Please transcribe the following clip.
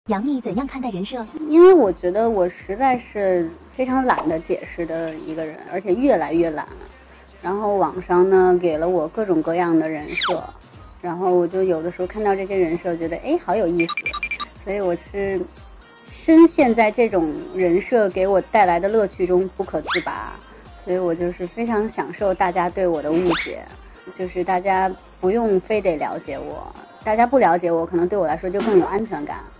杨幂怎样看待人设？ 因为我觉得我实在是非常懒得解释的一个人，而且越来越懒了。然后网上呢给了我各种各样的人设，然后我就有的时候看到这些人设，觉得好有意思，所以我是深陷在这种人设给我带来的乐趣中不可自拔，所以我就是非常享受大家对我的误解，就是大家不用非得了解我，大家不了解我，可能对我来说就更有安全感。